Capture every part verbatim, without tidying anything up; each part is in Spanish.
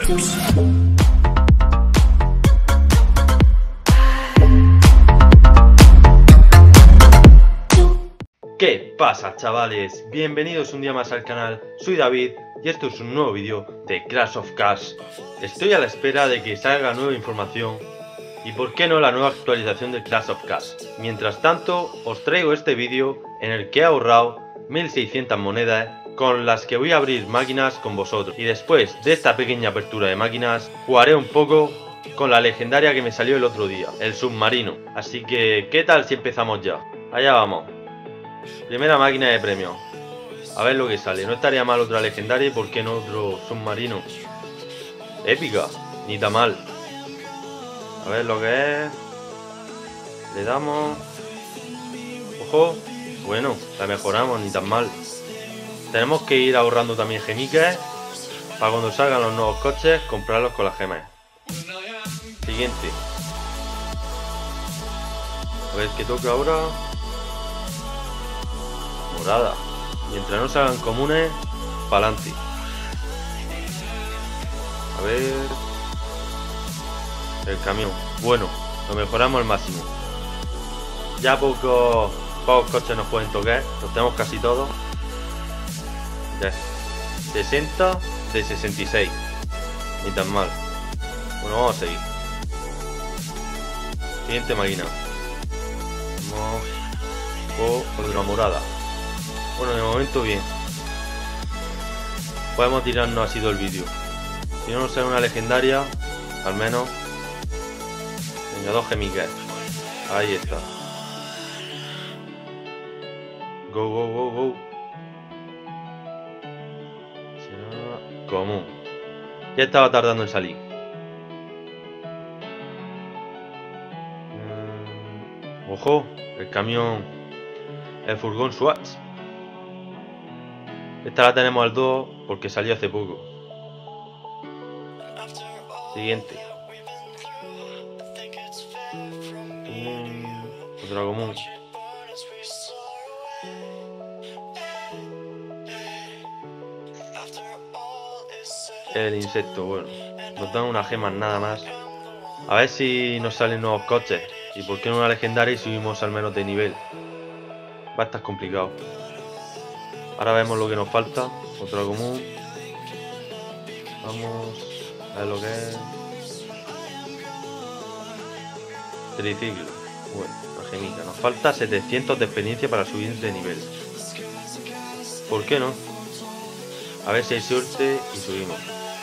Apocalypse. ¿Qué pasa, chavales? Bienvenidos un día más al canal, soy David y esto es un nuevo vídeo de Clash of Clans. Estoy a la espera de que salga nueva información y por qué no la nueva actualización de Clash of Clans. Mientras tanto, os traigo este vídeo en el que he ahorrado mil seiscientas monedas con las que voy a abrir máquinas con vosotros. Y después de esta pequeña apertura de máquinas, jugaré un poco con la legendaria que me salió el otro día, el submarino. Así que, ¿qué tal si empezamos ya? Allá vamos. Primera máquina de premio. A ver lo que sale. No estaría mal otra legendaria y por qué no otro submarino. Épica. Ni tan mal. A ver lo que es. Le damos. Ojo. Bueno, la mejoramos. Ni tan mal. Tenemos que ir ahorrando también gemiques para cuando salgan los nuevos coches comprarlos con las gemas. Siguiente. A ver qué toca ahora. Morada. Mientras no salgan comunes, para adelante. A ver. El camión. Bueno, lo mejoramos al máximo. Ya pocos, pocos coches nos pueden tocar. Los tenemos casi todos. Ya. sesenta de sesenta y seis. Ni tan mal. Bueno, vamos a seguir. Siguiente máquina. Vamos. Oh, otra morada. Bueno, de momento bien. Podemos tirarnos así todo el vídeo. Si no nos sale una legendaria, al menos. Venga, dos gemiques. Ahí está. Go, go, go, go. Será común. Ya estaba tardando en salir. Mm, ojo, el camión. El furgón SWAT. Esta la tenemos al dos porque salió hace poco. Siguiente. Mm, otra común. El insecto, bueno. Nos dan unas gemas nada más. A ver si nos salen nuevos coches. Y por qué no una legendaria y subimos al menos de nivel. Va a estar complicado. Ahora vemos lo que nos falta. Otro común. Vamos a ver lo que es. Triciclo. Bueno, la gemita. Nos falta setecientos de experiencia para subir de nivel. ¿Por qué no? A ver si hay suerte y subimos.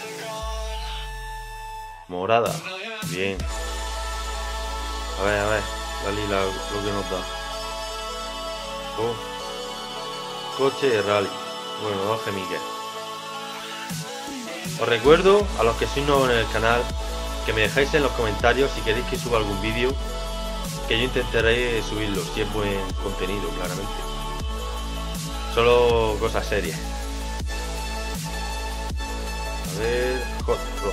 Morada. Bien. A ver, a ver. La lila, lo que nos da. Oh. Coche de rally. Bueno, dos gemiques. Os recuerdo a los que sois nuevos en el canal que me dejáis en los comentarios si queréis que suba algún vídeo, que yo intentaré subirlo si es buen contenido, claramente. Solo cosas serias. A ver, Hot Rod.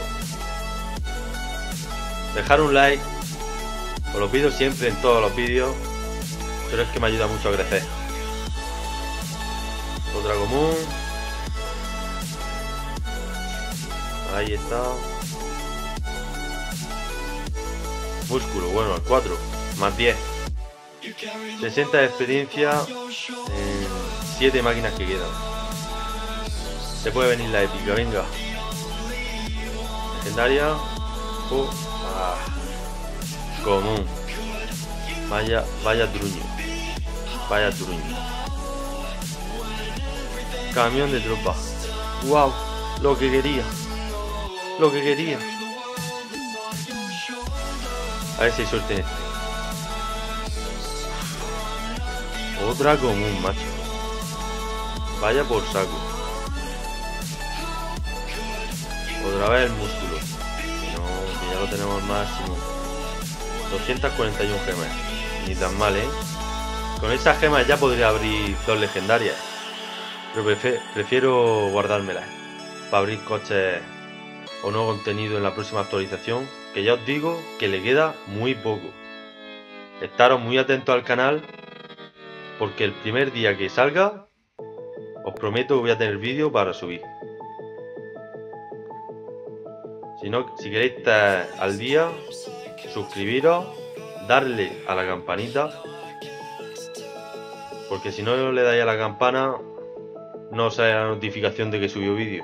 Dejar un like, os lo pido siempre en todos los vídeos, pero es que me ayuda mucho a crecer. Otra común. Ahí está. Músculo, bueno, al cuatro. Más diez. sesenta de experiencia en siete máquinas que quedan. Se puede venir la épica, venga. Legendaria. Oh, ah. Común. Vaya, vaya truño. Vaya truño. Camión de tropa. Wow, lo que quería. Lo que quería. A ver si hay suerte en este. Otra común, macho. Vaya por saco. Otra vez el músculo. No, que ya lo tenemos al máximo. doscientas cuarenta y uno gemas. Ni tan mal, ¿eh? Con esas gemas ya podría abrir dos legendarias. Pero prefiero guardármelas para abrir coches o nuevo contenido en la próxima actualización, que ya os digo que le queda muy poco. Estaros muy atentos al canal porque el primer día que salga os prometo que voy a tener vídeo para subir. Si no, si queréis estar al día, suscribiros, darle a la campanita, porque si no le dais a la campana, no os sale la notificación de que subió vídeo.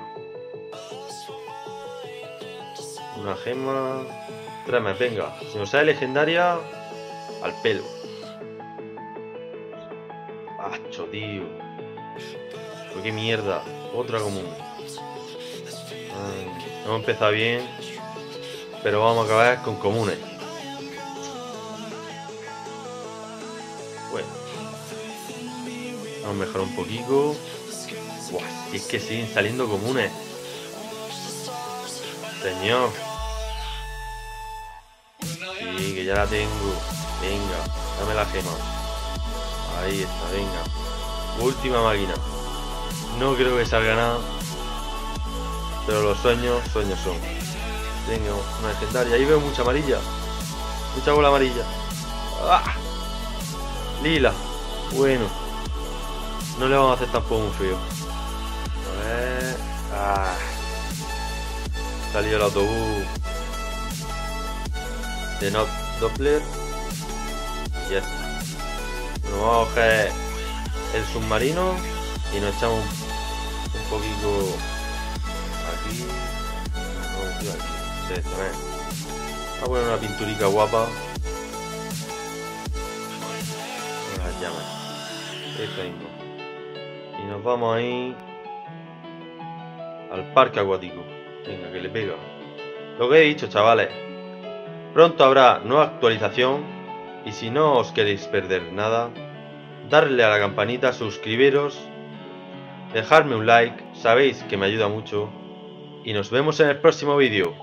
Una gema. Tráeme, venga. Si nos sale legendaria, al pelo. ¡Acho, tío! Pues qué mierda. Otra común. Ay, hemos empezado bien, pero vamos a acabar con comunes. Bueno. Vamos a mejorar un poquito. Buah, si es que siguen saliendo comunes. Señor. Sí, que ya la tengo. Venga, dame la gema. Ahí está, venga. Última máquina. No creo que salga nada, pero los sueños, sueños son. Venga, una legendaria. Ahí veo mucha amarilla. Mucha bola amarilla. ¡Ah! Lila. Bueno. No le vamos a hacer tampoco un feo. A ver. ¡Ah! Salió el autobús. De Not Doppler. Y ya está. Nos vamos a coger el submarino y nos echamos un, un poquito aquí. No, tío, aquí. Sí, también. Vamos a poner una pinturica guapa. Con las llamas. Esto mismo. Y nos vamos ahí al parque acuático. Venga, que le pega. Lo que he dicho, chavales. Pronto habrá nueva actualización. Y si no os queréis perder nada, darle a la campanita, suscribiros, dejarme un like, sabéis que me ayuda mucho. Y nos vemos en el próximo vídeo.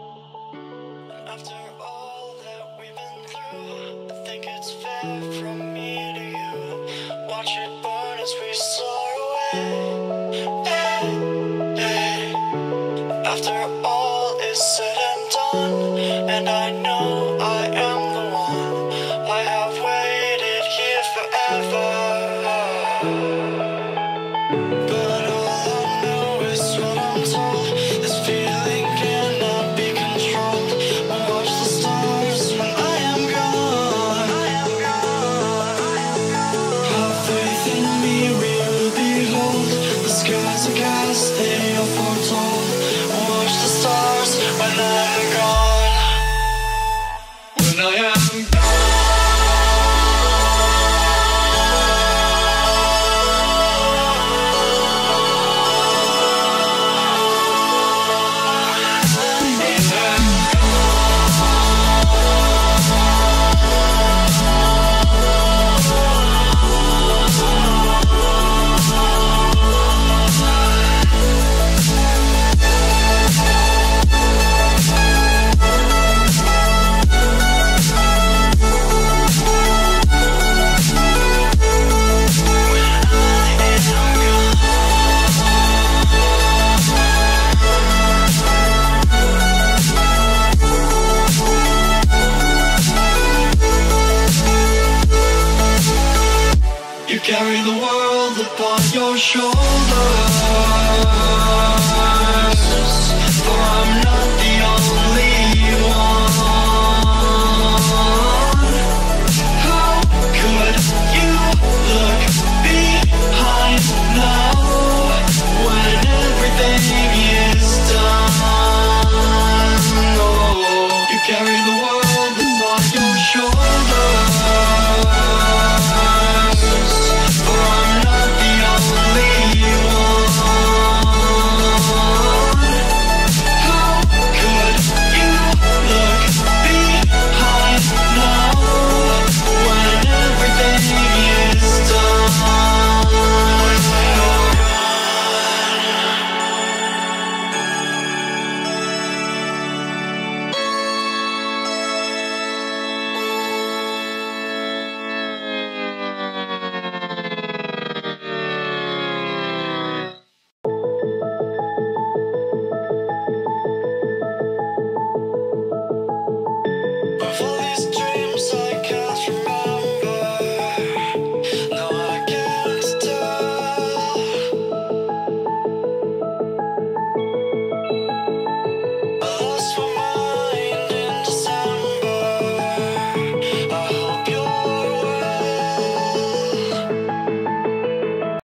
Carry the world upon your shoulders.